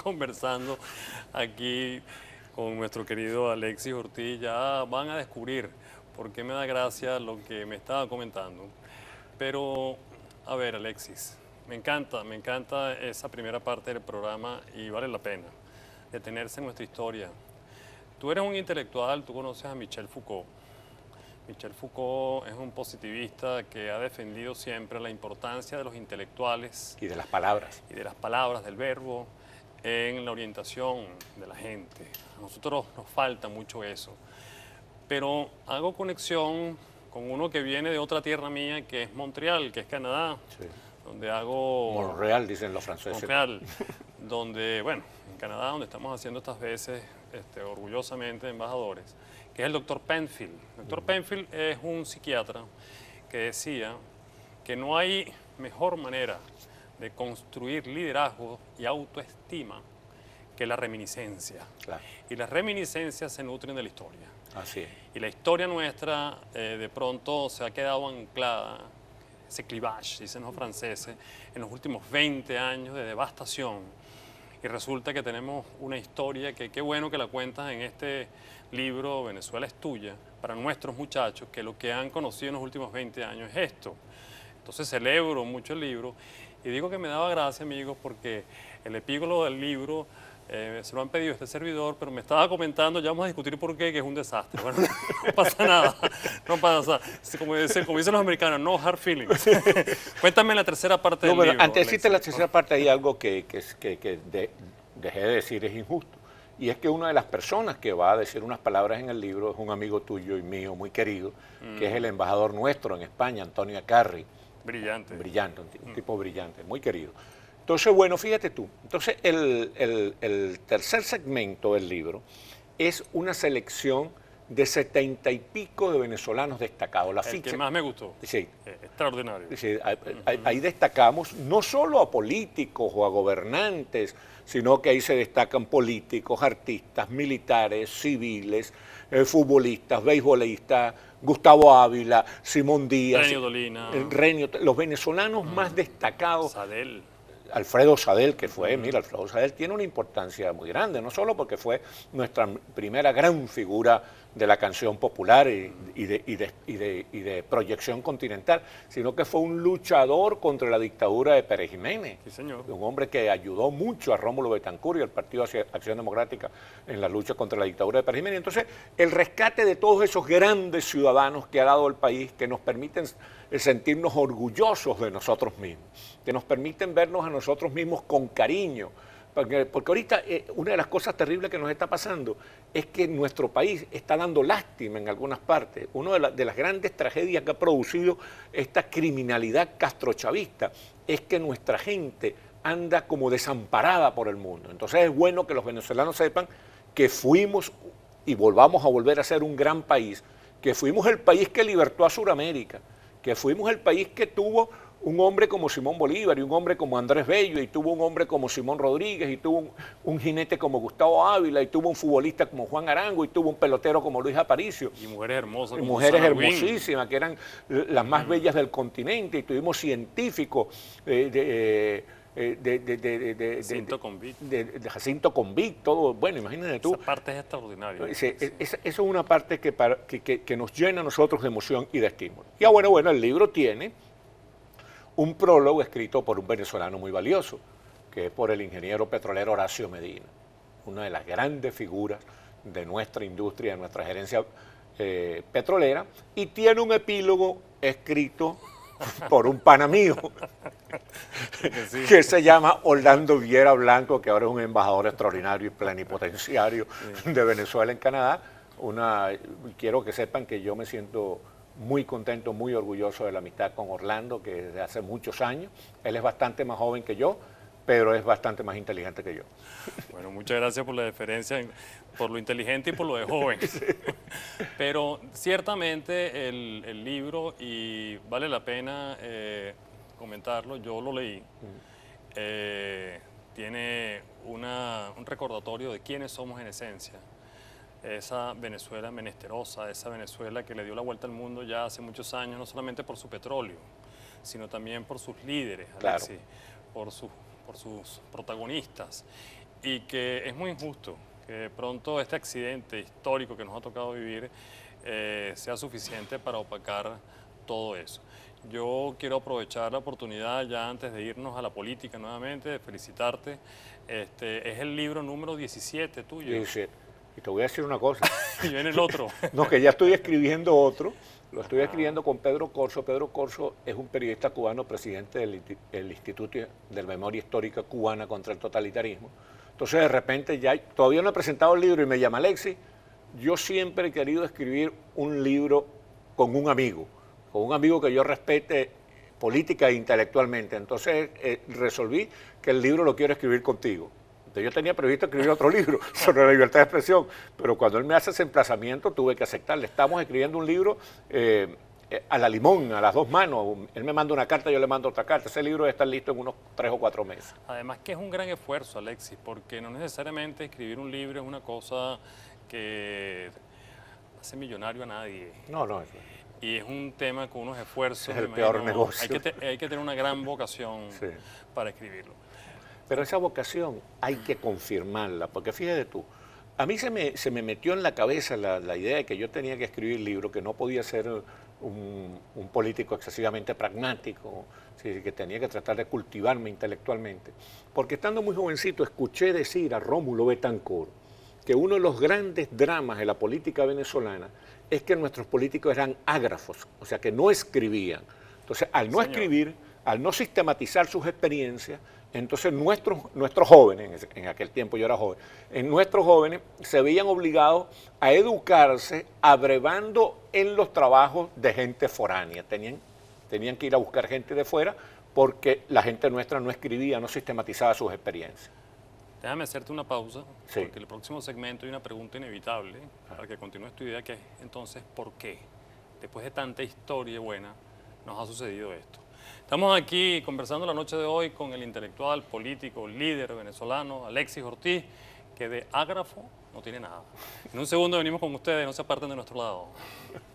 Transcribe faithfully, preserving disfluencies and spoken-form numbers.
conversando aquí con nuestro querido Alexis Ortiz, ya van a descubrir por qué me da gracia lo que me estaba comentando. Pero, a ver, Alexis, me encanta, me encanta esa primera parte del programa y vale la pena detenerse en nuestra historia. Tú eres un intelectual, tú conoces a Michel Foucault. Michel Foucault es un positivista que ha defendido siempre la importancia de los intelectuales y de las palabras. Y de las palabras, del verbo, en la orientación de la gente. A nosotros nos falta mucho eso. Pero hago conexión con uno que viene de otra tierra mía, que es Montreal, que es Canadá, Sí. donde hago... Montreal, dicen los franceses. Montreal, donde, bueno, en Canadá, donde estamos haciendo estas veces, este, orgullosamente, embajadores, que es el doctor Penfield. El doctor uh-huh. Penfield es un psiquiatra que decía que no hay mejor manera de construir liderazgo y autoestima que la reminiscencia. Claro. Y las reminiscencias se nutren de la historia. Así es. Y la historia nuestra eh, de pronto se ha quedado anclada, ese clivage, dicen los franceses, en los últimos veinte años de devastación. Y resulta que tenemos una historia que qué bueno que la cuentas en este libro, Venezuela es tuya, para nuestros muchachos, que lo que han conocido en los últimos veinte años es esto. Entonces celebro mucho el libro y digo que me daba gracia, amigos, porque el epílogo del libro eh, se lo han pedido este servidor, pero me estaba comentando, ya vamos a discutir por qué, que es un desastre. Bueno, no pasa nada, no pasa nada. Como dicen, como dicen los americanos, no hard feelings. Cuéntame la tercera parte del no, libro. Antes de decirte la tercera parte, hay algo que, que, que, que de, dejé de decir, es injusto. Y es que una de las personas que va a decir unas palabras en el libro es un amigo tuyo y mío muy querido, mm. que es el embajador nuestro en España, Antonio Carri. Brillante. Brillante, un, un mm. tipo brillante, muy querido. Entonces, bueno, fíjate tú. Entonces, el, el, el tercer segmento del libro es una selección de setenta y pico de venezolanos destacados. La el ficha, que más me gustó. Sí. Eh, extraordinario. Sí, ahí, ahí, ahí destacamos no solo a políticos o a gobernantes, sino que ahí se destacan políticos, artistas, militares, civiles, eh, futbolistas, beisbolistas, Gustavo Ávila, Simón Díaz, Renio Dolina, Renio, los venezolanos mm. más destacados. Sadel. Alfredo Sadel, que fue, mira, Alfredo Sadel tiene una importancia muy grande, no solo porque fue nuestra primera gran figura de la canción popular y, y, de, y, de, y, de, y de proyección continental, sino que fue un luchador contra la dictadura de Pérez Jiménez. Sí, señor. Un hombre que ayudó mucho a Rómulo Betancourt y al Partido Acción Democrática en la lucha contra la dictadura de Pérez Jiménez. Entonces, el rescate de todos esos grandes ciudadanos que ha dado el país, que nos permiten sentirnos orgullosos de nosotros mismos, que nos permiten vernos a nosotros mismos con cariño. Porque, porque ahorita eh, una de las cosas terribles que nos está pasando es que nuestro país está dando lástima en algunas partes. Una de, la, de las grandes tragedias que ha producido esta criminalidad castrochavista es que nuestra gente anda como desamparada por el mundo. Entonces es bueno que los venezolanos sepan que fuimos y volvamos a volver a ser un gran país, que fuimos el país que libertó a Sudamérica, que fuimos el país que tuvo un hombre como Simón Bolívar y un hombre como Andrés Bello y tuvo un hombre como Simón Rodríguez y tuvo un, un jinete como Gustavo Ávila y tuvo un futbolista como Juan Arango y tuvo un pelotero como Luis Aparicio. Y mujeres hermosas. Y mujeres hermosísimas, que eran las más mm. bellas del continente, y tuvimos científicos eh, de... Eh, De, de, de, de, de, Jacinto Convict. De, de, de Jacinto Convict, todo, bueno, imagínate tú. Esa parte es extraordinaria. Sí, sí. Esa, esa es una parte que, para, que, que, que nos llena a nosotros de emoción y de estímulo. Y ah, bueno, bueno, el libro tiene un prólogo escrito por un venezolano muy valioso, que es por el ingeniero petrolero Horacio Medina, una de las grandes figuras de nuestra industria, de nuestra gerencia eh, petrolera, y tiene un epílogo escrito por un pana mío, sí. que se llama Orlando Viera Blanco, que ahora es un embajador extraordinario y plenipotenciario sí. de Venezuela en Canadá. Una, quiero que sepan que yo me siento muy contento, muy orgulloso de la amistad con Orlando, que desde hace muchos años. Él es bastante más joven que yo, pero es bastante más inteligente que yo. Bueno, muchas gracias por la deferencia, por lo inteligente y por lo de joven. Sí. Pero ciertamente el, el libro, y vale la pena eh, comentarlo, yo lo leí, mm. eh, tiene una, un recordatorio de quiénes somos en esencia. Esa Venezuela menesterosa, esa Venezuela que le dio la vuelta al mundo ya hace muchos años, no solamente por su petróleo, sino también por sus líderes, Alexis, claro. por, su, por sus protagonistas. y que es muy injusto que de pronto este accidente histórico que nos ha tocado vivir eh, sea suficiente para opacar todo eso. Yo quiero aprovechar la oportunidad ya antes de irnos a la política nuevamente, de felicitarte. Este, es el libro número diecisiete tuyo. diecisiete. Y te voy a decir una cosa. Y viene el otro. No, que ya estoy escribiendo otro. Lo estoy escribiendo con Pedro Corso. Pedro Corso es un periodista cubano, presidente del, del Instituto de Memoria Histórica Cubana contra el Totalitarismo. Entonces, de repente, ya todavía no he presentado el libro y me llama Alexis. Yo siempre he querido escribir un libro con un amigo, con un amigo que yo respete política e intelectualmente. Entonces, eh, resolví que el libro lo quiero escribir contigo. Entonces, yo tenía previsto escribir otro libro sobre la libertad de expresión, pero cuando él me hace ese emplazamiento tuve que aceptarle. Estamos escribiendo un libro eh, a la limón, a las dos manos. Él me manda una carta, yo le mando otra carta. Ese libro debe estar listo en unos tres o cuatro meses. Además que es un gran esfuerzo, Alexis, porque no necesariamente escribir un libro es una cosa que hace millonario a nadie. No, no, eso. Y es un tema con unos esfuerzos. Es el peor negocio. Hay que, te, hay que tener una gran vocación sí. para escribirlo. Pero esa vocación hay que confirmarla, porque fíjate tú, a mí se me, se me metió en la cabeza la, la idea de que yo tenía que escribir libros, que no podía ser un, un político excesivamente pragmático, ¿sí? Que tenía que tratar de cultivarme intelectualmente. Porque estando muy jovencito escuché decir a Rómulo Betancourt que uno de los grandes dramas de la política venezolana es que nuestros políticos eran ágrafos, o sea, que no escribían. Entonces, al no Señor. escribir, al no sistematizar sus experiencias, entonces nuestros, nuestros jóvenes, en aquel tiempo yo era joven, en nuestros jóvenes se veían obligados a educarse abrevando en los trabajos de gente foránea. Tenían, tenían que ir a buscar gente de fuera porque la gente nuestra no escribía, no sistematizaba sus experiencias. Déjame hacerte una pausa, Sí. porque el próximo segmento hay una pregunta inevitable para que continúes tu idea, que es entonces, ¿por qué? Después de tanta historia buena, nos ha sucedido esto. Estamos aquí conversando la noche de hoy con el intelectual, político, líder venezolano, Alexis Ortiz, que de ágrafo no tiene nada. En un segundo venimos con ustedes, no se aparten de nuestro lado.